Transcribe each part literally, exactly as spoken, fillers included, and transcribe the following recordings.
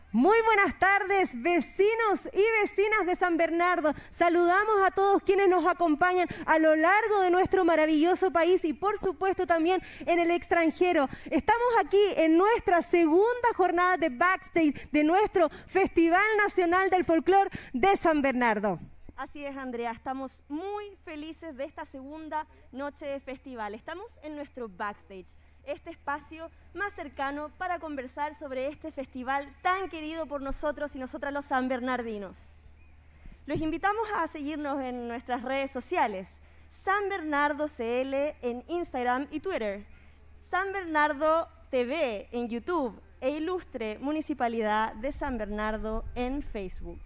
Muy buenas tardes, vecinos y vecinas de San Bernardo. Saludamos a todos quienes nos acompañan a lo largo de nuestro maravilloso país y por supuesto también en el extranjero. Estamos aquí en nuestra segunda jornada de backstage de nuestro Festival Nacional del Folclor de San Bernardo. Así es, Andrea, estamos muy felices de esta segunda noche de festival. Estamos en nuestro backstage, este espacio más cercano para conversar sobre este festival tan querido por nosotros y nosotras los sanbernardinos. Los invitamos a seguirnos en nuestras redes sociales, San Bernardo C L en Instagram y Twitter, San Bernardo T V en YouTube e Ilustre Municipalidad de San Bernardo en Facebook.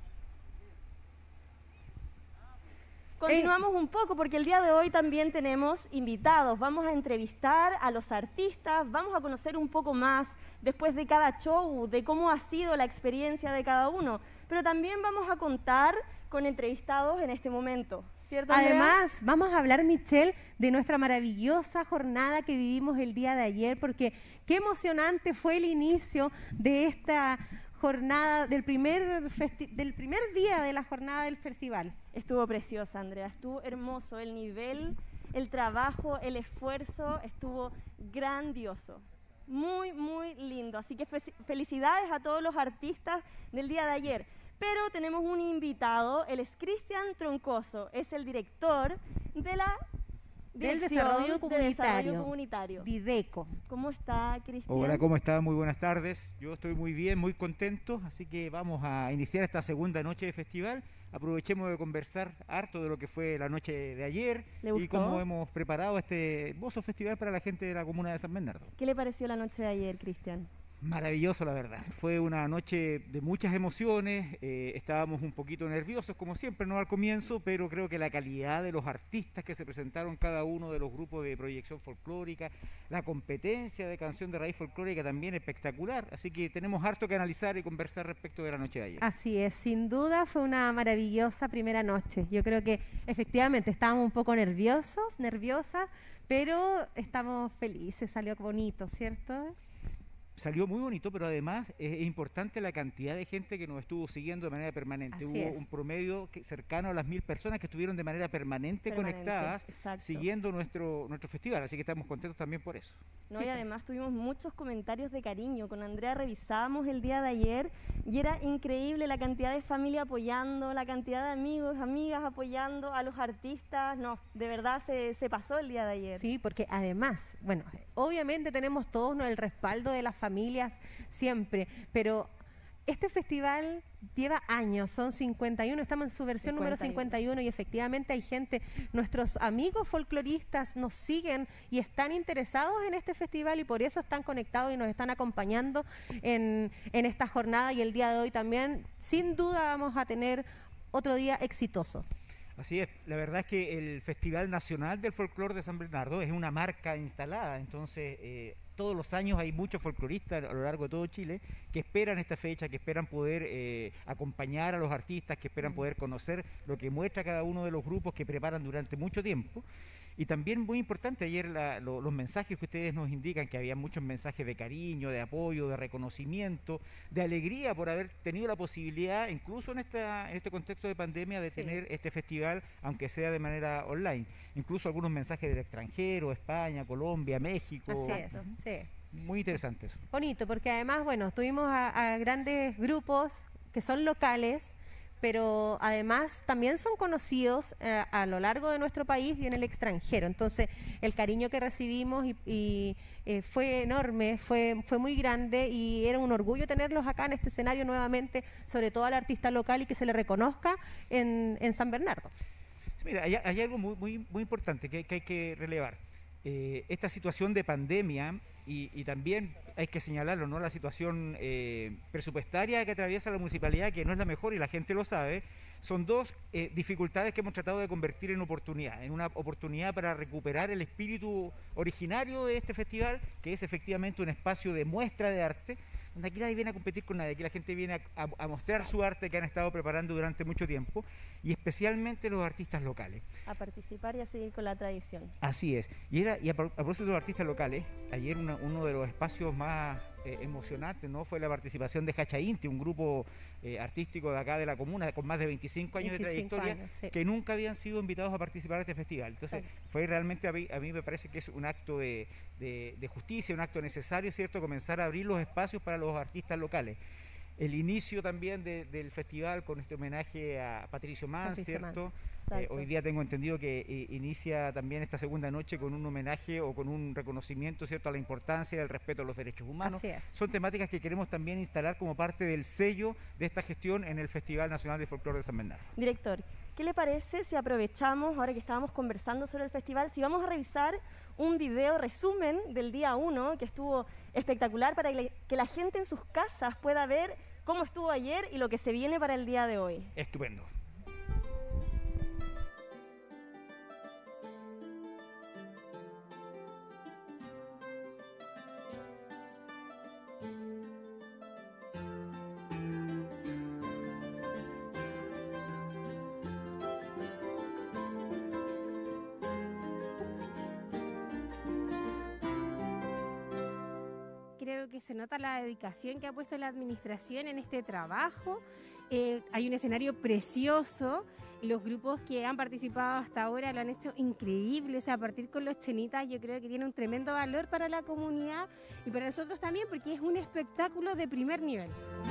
Continuamos un poco porque el día de hoy también tenemos invitados. Vamos a entrevistar a los artistas, vamos a conocer un poco más después de cada show, de cómo ha sido la experiencia de cada uno. Pero también vamos a contar con entrevistados en este momento, ¿cierto, Andrea? Además, vamos a hablar, Michelle, de nuestra maravillosa jornada que vivimos el día de ayer, porque qué emocionante fue el inicio de esta jornada, del primer, del primer día de la jornada del festival. Estuvo preciosa, Andrea, estuvo hermoso, el nivel, el trabajo, el esfuerzo, estuvo grandioso, muy, muy lindo. Así que fe felicidades a todos los artistas del día de ayer. Pero tenemos un invitado, él es Cristian Troncoso, es el director de la del desarrollo comunitario, de desarrollo comunitario. Dideco. ¿Cómo está, Cristian? Hola, ¿cómo está? Muy buenas tardes. Yo estoy muy bien, muy contento, así que vamos a iniciar esta segunda noche de festival. Aprovechemos de conversar harto de lo que fue la noche de ayer y cómo hemos preparado este hermoso festival para la gente de la comuna de San Bernardo. ¿Qué le pareció la noche de ayer, Cristian? Maravilloso, la verdad. Fue una noche de muchas emociones, eh, estábamos un poquito nerviosos como siempre, no al comienzo, pero creo que la calidad de los artistas que se presentaron, cada uno de los grupos de proyección folclórica, la competencia de canción de raíz folclórica también espectacular, así que tenemos harto que analizar y conversar respecto de la noche de ayer. Así es, sin duda fue una maravillosa primera noche. Yo creo que efectivamente estábamos un poco nerviosos, nerviosas, pero estamos felices, salió bonito, ¿cierto? Salió muy bonito, pero además es importante la cantidad de gente que nos estuvo siguiendo de manera permanente. Así Hubo es. un promedio que, cercano a las mil personas que estuvieron de manera permanente, permanente conectadas, exacto, siguiendo nuestro, nuestro festival, así que estamos contentos también por eso. No, sí. Y además tuvimos muchos comentarios de cariño. Con Andrea revisábamos el día de ayer y era increíble la cantidad de familia apoyando, la cantidad de amigos, amigas apoyando a los artistas. No, de verdad se, se pasó el día de ayer. Sí, porque además, bueno, obviamente tenemos todos, ¿no?, el respaldo de las familias siempre, pero este festival lleva años, son cincuenta y uno, estamos en su versión número cincuenta y uno y efectivamente hay gente, nuestros amigos folcloristas nos siguen y están interesados en este festival y por eso están conectados y nos están acompañando en, en esta jornada, y el día de hoy también sin duda vamos a tener otro día exitoso. Así es, la verdad es que el Festival Nacional del Folclor de San Bernardo es una marca instalada, entonces eh, todos los años hay muchos folcloristas a lo largo de todo Chile que esperan esta fecha, que esperan poder eh, acompañar a los artistas, que esperan poder conocer lo que muestra cada uno de los grupos que preparan durante mucho tiempo. Y también muy importante ayer la, lo, los mensajes que ustedes nos indican, que había muchos mensajes de cariño, de apoyo, de reconocimiento, de alegría por haber tenido la posibilidad, incluso en, esta, en este contexto de pandemia, de sí. tener este festival, aunque sea de manera online. Incluso algunos mensajes del extranjero, España, Colombia, sí. México. Así es, sí. Muy interesante eso. Bonito, porque además, bueno, tuvimos a, a grandes grupos que son locales, pero además también son conocidos eh, a lo largo de nuestro país y en el extranjero. Entonces, el cariño que recibimos y, y, eh, fue enorme, fue, fue muy grande y era un orgullo tenerlos acá en este escenario nuevamente, sobre todo al artista local y que se le reconozca en, en San Bernardo. Mira, hay, hay algo muy, muy, muy importante que, que hay que relevar. Eh, esta situación de pandemia y, y también hay que señalarlo, ¿no?, la situación eh, presupuestaria que atraviesa la municipalidad, que no es la mejor y la gente lo sabe, son dos eh, dificultades que hemos tratado de convertir en oportunidad, en una oportunidad para recuperar el espíritu originario de este festival, que es efectivamente un espacio de muestra de arte, donde aquí nadie viene a competir con nadie, aquí la gente viene a, a, a mostrar su arte que han estado preparando durante mucho tiempo, y especialmente los artistas locales. A participar y a seguir con la tradición. Así es. Y, era, y a, a propósito de los artistas locales, ayer una, uno de los espacios más eh, emocionantes, ¿no? Fue la participación de Hachainti, un grupo eh, artístico de acá de la comuna con más de veinticinco años veinticinco de trayectoria, años, sí. que nunca habían sido invitados a participar de este festival. Entonces, Exacto. fue realmente, a mí, a mí me parece que es un acto de, de, de justicia, un acto necesario, ¿cierto? Comenzar a abrir los espacios para los artistas locales. El inicio también de, del festival con este homenaje a Patricio Mans, Patricio ¿cierto? Mans. Eh, Exacto. hoy día tengo entendido que eh, inicia también esta segunda noche con un homenaje o con un reconocimiento, ¿cierto?, a la importancia del respeto a los derechos humanos. Así es. Son temáticas que queremos también instalar como parte del sello de esta gestión en el Festival Nacional de Folclore de San Bernardo. Director, ¿qué le parece si aprovechamos, ahora que estábamos conversando sobre el festival, si vamos a revisar un video resumen del día uno, que estuvo espectacular, para que la- que la gente en sus casas pueda ver cómo estuvo ayer y lo que se viene para el día de hoy? Estupendo. Creo que se nota la dedicación que ha puesto la administración en este trabajo. Eh, hay un escenario precioso. Los grupos que han participado hasta ahora lo han hecho increíble. O sea, a partir con los chenitas, yo creo que tiene un tremendo valor para la comunidad y para nosotros también, porque es un espectáculo de primer nivel.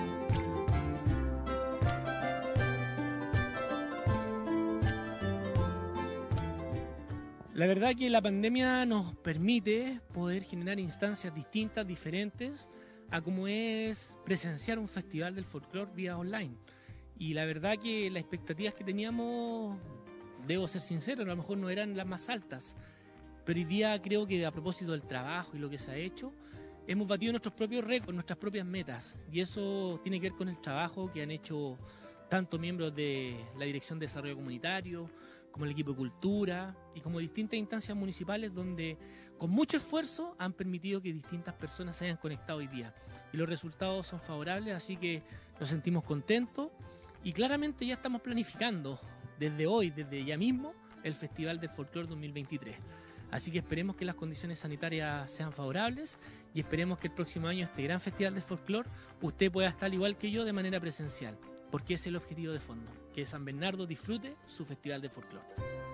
La verdad que la pandemia nos permite poder generar instancias distintas, diferentes, a como es presenciar un festival del folclore vía online. Y la verdad que las expectativas que teníamos, debo ser sincero, a lo mejor no eran las más altas. Pero hoy día creo que a propósito del trabajo y lo que se ha hecho, hemos batido nuestros propios récords, nuestras propias metas. Y eso tiene que ver con el trabajo que han hecho tanto miembros de la Dirección de Desarrollo Comunitario, como el equipo de cultura y como distintas instancias municipales donde con mucho esfuerzo han permitido que distintas personas se hayan conectado hoy día. Y los resultados son favorables, así que nos sentimos contentos y claramente ya estamos planificando desde hoy, desde ya mismo, el Festival del Folclore dos mil veintitrés. Así que esperemos que las condiciones sanitarias sean favorables y esperemos que el próximo año este gran Festival del Folclore usted pueda estar igual que yo de manera presencial, porque es el objetivo de fondo, que San Bernardo disfrute su Festival de Folclore.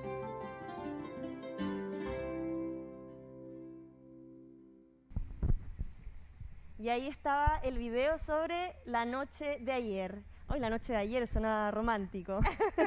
Y ahí estaba el video sobre la noche de ayer. Hoy la noche de ayer suena romántico.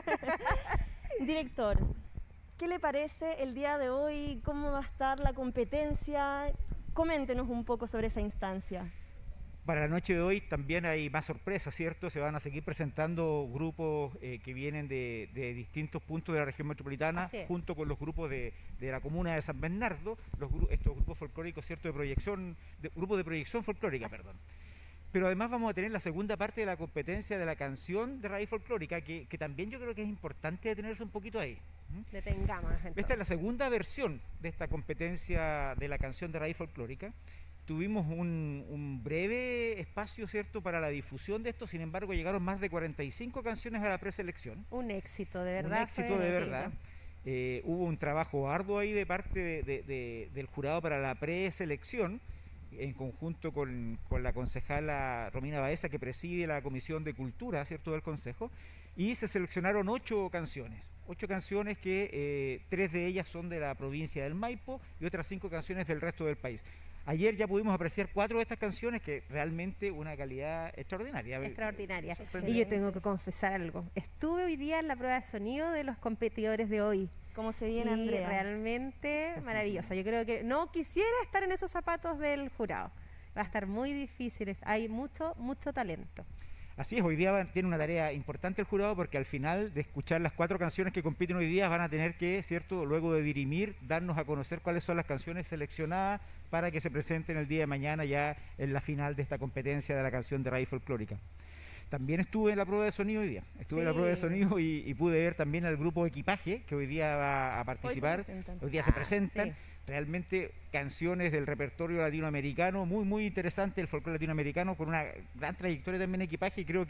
Director, ¿qué le parece el día de hoy? ¿Cómo va a estar la competencia? Coméntenos un poco sobre esa instancia. Para la noche de hoy también hay más sorpresas, ¿cierto? Se van a seguir presentando grupos eh, que vienen de, de distintos puntos de la región metropolitana, Así es. junto con los grupos de, de la comuna de San Bernardo, los, gru- estos grupos folclóricos, ¿cierto? De proyección, de, grupos de proyección folclórica, Así. perdón. Pero además vamos a tener la segunda parte de la competencia de la canción de raíz folclórica, que, que también yo creo que es importante detenerse un poquito ahí. ¿Mm? Detengámonos entonces. Esta es la segunda versión de esta competencia de la canción de raíz folclórica. Tuvimos un, un breve espacio, ¿cierto?, para la difusión de esto, sin embargo llegaron más de cuarenta y cinco canciones a la preselección. Un éxito, de verdad. Un éxito fue- de sí. verdad. Eh, hubo un trabajo arduo ahí de parte de- de- de- del jurado para la preselección, en conjunto con, con la concejala Romina Baeza, que preside la Comisión de Cultura, ¿cierto?, del Consejo, y se seleccionaron ocho canciones. Ocho canciones que eh, tres de ellas son de la provincia del Maipo y otras cinco canciones del resto del país. Ayer ya pudimos apreciar cuatro de estas canciones que realmente una calidad extraordinaria. Extraordinaria. Sorprendente. Y yo tengo que confesar algo. Estuve hoy día en la prueba de sonido de los competidores de hoy. ¿Cómo se viene, y Andrea? realmente maravillosa. Yo creo que no quisiera estar en esos zapatos del jurado. Va a estar muy difícil. Hay mucho, mucho talento. Así es, hoy día van- tiene una tarea importante el jurado porque al final de escuchar las cuatro canciones que compiten hoy día van a tener que, ¿cierto?, luego de dirimir, darnos a conocer cuáles son las canciones seleccionadas para que se presenten el día de mañana ya en la final de esta competencia de la canción de raíz folclórica. También estuve en la prueba de sonido hoy día. Estuve en la Sí. prueba de sonido y, y pude ver también al grupo Equipaje que hoy día va a participar. presentan. Hoy día se Ah, presentan. sí. Realmente canciones del repertorio latinoamericano, muy muy interesante el folclore latinoamericano, con una gran trayectoria también en Equipaje, y creo que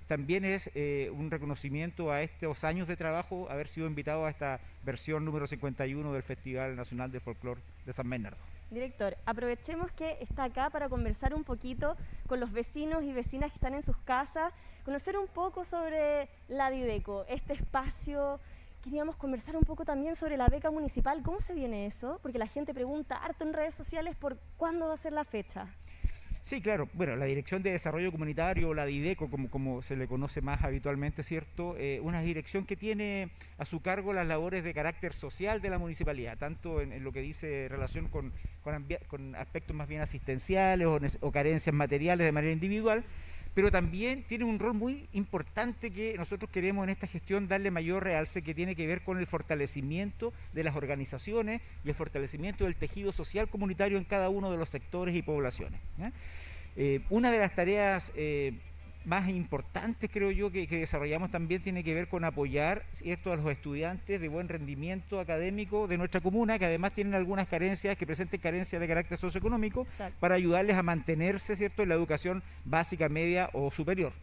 también es eh, un reconocimiento a estos años de trabajo, haber sido invitado a esta versión número cincuenta y uno del Festival Nacional de Folclore de San Bernardo. Director, aprovechemos que está acá para conversar un poquito con los vecinos y vecinas que están en sus casas, conocer un poco sobre la Dideco, este espacio. Queríamos conversar un poco también sobre la beca municipal. ¿Cómo se viene eso? Porque la gente pregunta harto en redes sociales por cuándo va a ser la fecha. Sí, claro. Bueno, la Dirección de Desarrollo Comunitario, la Dideco, como, como se le conoce más habitualmente, ¿cierto? Eh, una dirección que tiene a su cargo las labores de carácter social de la municipalidad, tanto en, en lo que dice relación con, con, con aspectos más bien asistenciales o, o carencias materiales de manera individual, pero también tiene un rol muy importante que nosotros queremos en esta gestión darle mayor realce, que tiene que ver con el fortalecimiento de las organizaciones y el fortalecimiento del tejido social comunitario en cada uno de los sectores y poblaciones. ¿Ya? Eh, una de las tareas eh, más importantes, creo yo, que, que desarrollamos también tiene que ver con apoyar, ¿cierto?, a los estudiantes de buen rendimiento académico de nuestra comuna, que además tienen algunas carencias, que presenten carencias de carácter socioeconómico, Exacto. para ayudarles a mantenerse, ¿cierto?, en la educación básica, media o superior.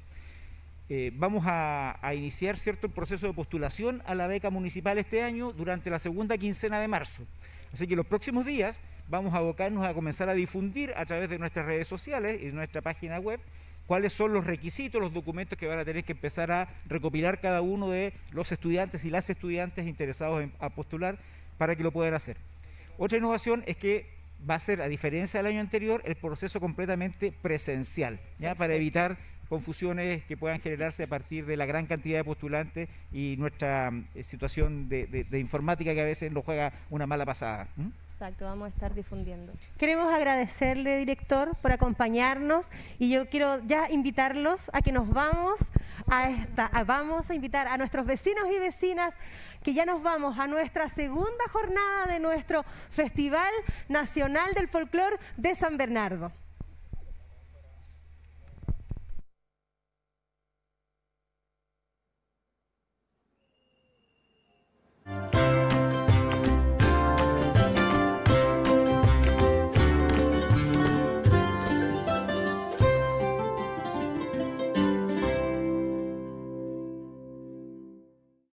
Eh, vamos a, a iniciar, ¿cierto?, el proceso de postulación a la beca municipal este año durante la segunda quincena de marzo. Así que los próximos días vamos a abocarnos a comenzar a difundir a través de nuestras redes sociales y de nuestra página web cuáles son los requisitos, los documentos que van a tener que empezar a recopilar cada uno de los estudiantes y las estudiantes interesados en a postular para que lo puedan hacer. Otra innovación es que va a ser, a diferencia del año anterior, el proceso completamente presencial, ¿ya? Para evitar confusiones que puedan generarse a partir de la gran cantidad de postulantes y nuestra eh, situación de, de, de informática que a veces nos juega una mala pasada. ¿Mm? Exacto, vamos a estar difundiendo. Queremos agradecerle, director, por acompañarnos, y yo quiero ya invitarlos a que nos vamos a esta, a, vamos a invitar a nuestros vecinos y vecinas que ya nos vamos a nuestra segunda jornada de nuestro Festival Nacional del Folclore de San Bernardo.